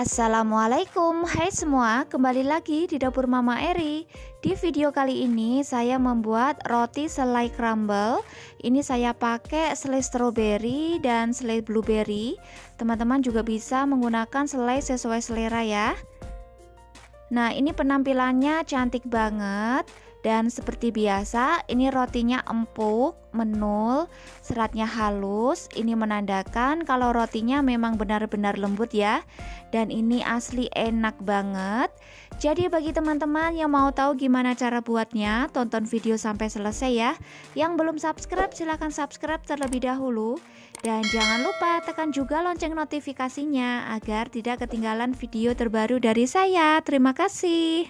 Assalamualaikum, hai semua, kembali lagi di dapur Mama Eri. Di video kali ini saya membuat roti selai crumble. Ini saya pakai selai strawberry dan selai blueberry. Teman-teman juga bisa menggunakan selai sesuai selera ya. Nah, ini penampilannya cantik banget. Dan seperti biasa, ini rotinya empuk, menul, seratnya halus. Ini menandakan kalau rotinya memang benar-benar lembut ya. Dan ini asli enak banget. Jadi bagi teman-teman yang mau tahu gimana cara buatnya, tonton video sampai selesai ya. Yang belum subscribe silahkan subscribe terlebih dahulu. Dan jangan lupa tekan juga lonceng notifikasinya agar tidak ketinggalan video terbaru dari saya. Terima kasih.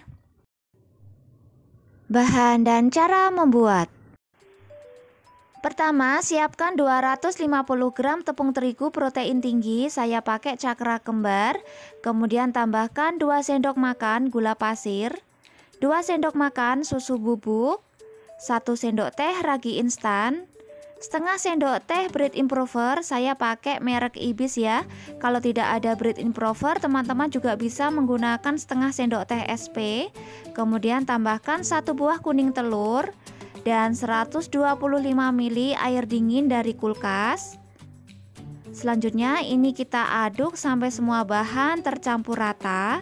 Bahan dan cara membuat. Pertama, siapkan 250 gram tepung terigu protein tinggi, saya pakai cakra kembar. Kemudian tambahkan 2 sendok makan gula pasir, 2 sendok makan susu bubuk, 1 sendok teh ragi instan, setengah sendok teh bread improver, saya pakai merek Ibis ya. Kalau tidak ada bread improver, teman-teman juga bisa menggunakan setengah sendok teh SP. Kemudian tambahkan 1 buah kuning telur dan 125 ml air dingin dari kulkas. Selanjutnya ini kita aduk sampai semua bahan tercampur rata.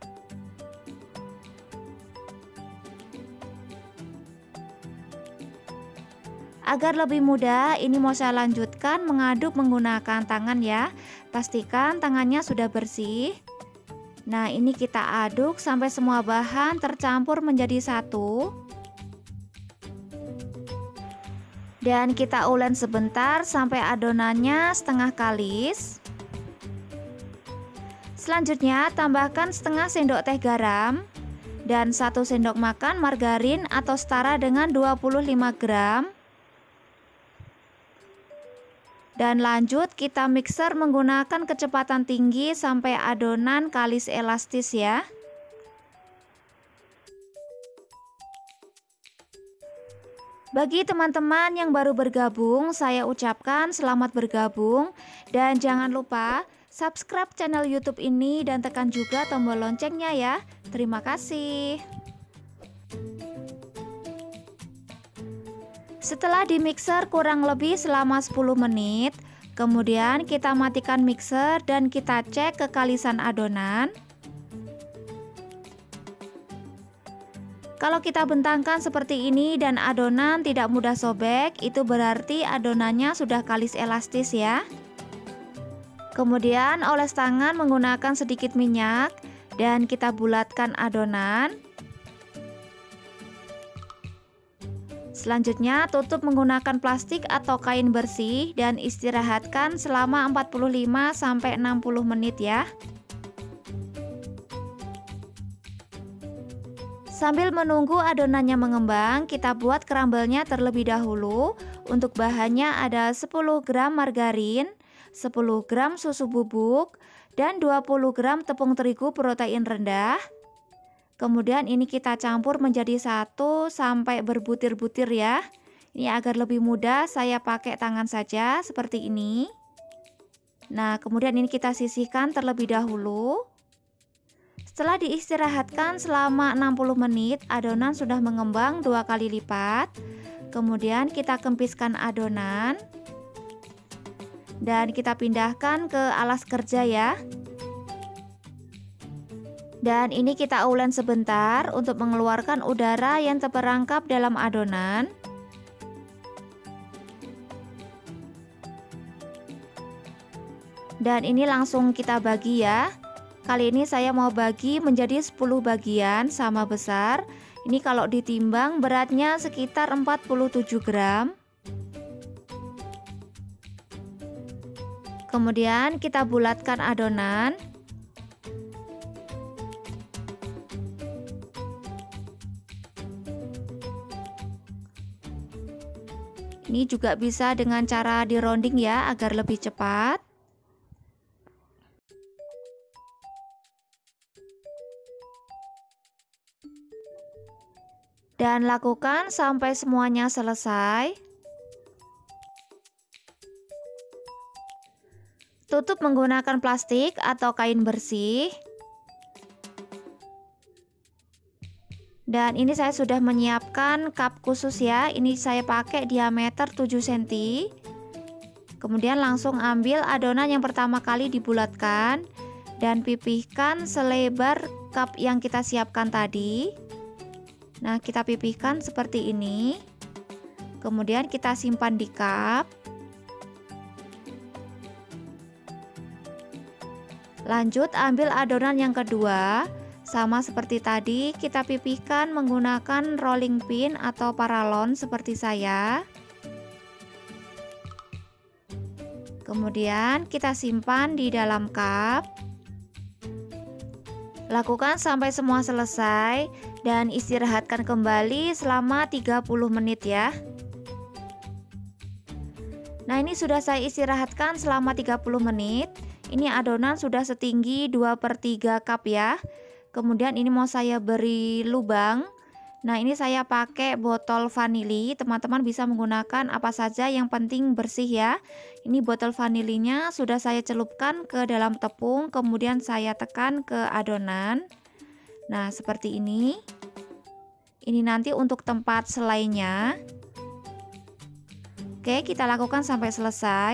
Agar lebih mudah, ini mau saya lanjutkan mengaduk menggunakan tangan ya. Pastikan tangannya sudah bersih. Nah, ini kita aduk sampai semua bahan tercampur menjadi satu. Dan kita ulen sebentar sampai adonannya setengah kalis. Selanjutnya tambahkan setengah sendok teh garam dan 1 sendok makan margarin atau setara dengan 25 gram. Dan lanjut kita mixer menggunakan kecepatan tinggi sampai adonan kalis elastis ya. Bagi teman-teman yang baru bergabung, saya ucapkan selamat bergabung. Dan jangan lupa subscribe channel YouTube ini dan tekan juga tombol loncengnya ya. Terima kasih. Setelah di mixer kurang lebih selama 10 menit, kemudian kita matikan mixer dan kita cek kekalisan adonan. Kalau kita bentangkan seperti ini dan adonan tidak mudah sobek, itu berarti adonannya sudah kalis elastis ya. Kemudian oles tangan menggunakan sedikit minyak dan kita bulatkan adonan. Selanjutnya tutup menggunakan plastik atau kain bersih dan istirahatkan selama 45-60 menit ya. Sambil menunggu adonannya mengembang, kita buat crumble-nya terlebih dahulu. Untuk bahannya ada 10 gram margarin, 10 gram susu bubuk, dan 20 gram tepung terigu protein rendah. Kemudian ini kita campur menjadi satu sampai berbutir-butir ya. Ini agar lebih mudah saya pakai tangan saja seperti ini. Nah, kemudian ini kita sisihkan terlebih dahulu. Setelah diistirahatkan selama 60 menit, adonan sudah mengembang 2 kali lipat. Kemudian kita kempiskan adonan. Dan kita pindahkan ke alas kerja ya. Dan ini kita ulen sebentar untuk mengeluarkan udara yang terperangkap dalam adonan. Dan ini langsung kita bagi ya. Kali ini saya mau bagi menjadi 10 bagian sama besar. Ini kalau ditimbang beratnya sekitar 47 gram. Kemudian kita bulatkan adonan. Ini juga bisa dengan cara dironding ya agar lebih cepat. Dan lakukan sampai semuanya selesai. Tutup tutup menggunakan plastik atau kain bersih. Dan ini saya sudah menyiapkan cup khusus ya. Ini saya pakai diameter 7 cm. Kemudian langsung ambil adonan yang pertama kali dibulatkan dan pipihkan selebar cup yang kita siapkan tadi. Nah, kita pipihkan seperti ini. Kemudian kita simpan di cup. Lanjut ambil adonan yang kedua. Sama seperti tadi, kita pipihkan menggunakan rolling pin atau paralon seperti saya. Kemudian kita simpan di dalam cup. Lakukan sampai semua selesai dan istirahatkan kembali selama 30 menit ya. Nah, ini sudah saya istirahatkan selama 30 menit. Ini adonan sudah setinggi 2/3 cup ya. Kemudian ini mau saya beri lubang. Nah, ini saya pakai botol vanili. Teman-teman bisa menggunakan apa saja, yang penting bersih ya. Ini botol vanilinya sudah saya celupkan ke dalam tepung, kemudian saya tekan ke adonan. Nah, seperti ini. Ini nanti untuk tempat selainya. Oke, kita lakukan sampai selesai.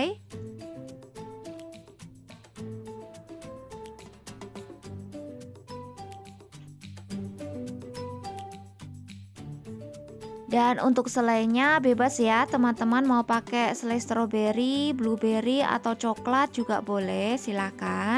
Dan untuk selainya bebas ya, teman-teman mau pakai selai stroberi, blueberry atau coklat juga boleh, silakan.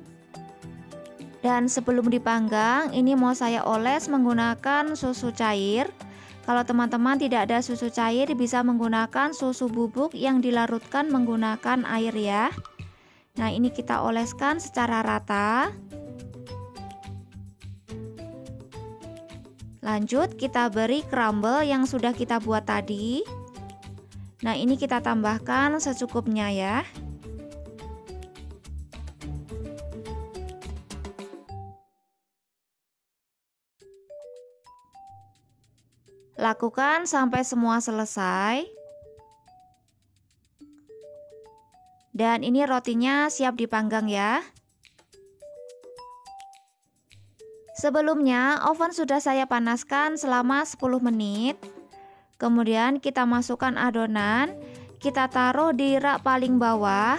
Dan sebelum dipanggang, ini mau saya oles menggunakan susu cair. Kalau teman-teman tidak ada susu cair, bisa menggunakan susu bubuk yang dilarutkan menggunakan air ya. Nah, ini kita oleskan secara rata. Lanjut kita beri crumble yang sudah kita buat tadi. Nah, ini kita tambahkan secukupnya ya. Lakukan sampai semua selesai. Dan ini rotinya siap dipanggang ya. Sebelumnya oven sudah saya panaskan selama 10 menit. Kemudian kita masukkan adonan, kita taruh di rak paling bawah.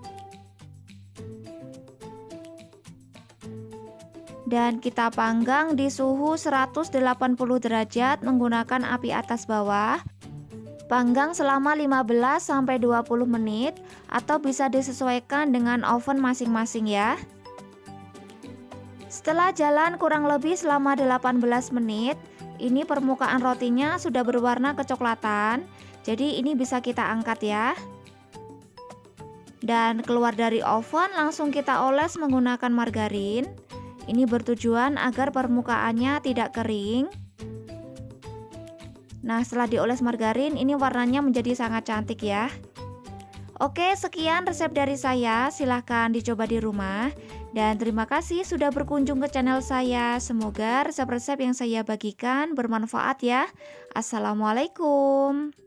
Dan kita panggang di suhu 180 derajat menggunakan api atas bawah. Panggang selama 15-20 menit atau bisa disesuaikan dengan oven masing-masing ya. Setelah jalan kurang lebih selama 18 menit, ini permukaan rotinya sudah berwarna kecoklatan. Jadi ini bisa kita angkat ya. Dan keluar dari oven langsung kita oles menggunakan margarin. Ini bertujuan agar permukaannya tidak kering. Nah, setelah dioles margarin, ini warnanya menjadi sangat cantik ya. Oke, sekian resep dari saya. Silahkan dicoba di rumah. Dan terima kasih sudah berkunjung ke channel saya. Semoga resep-resep yang saya bagikan bermanfaat ya. Assalamualaikum.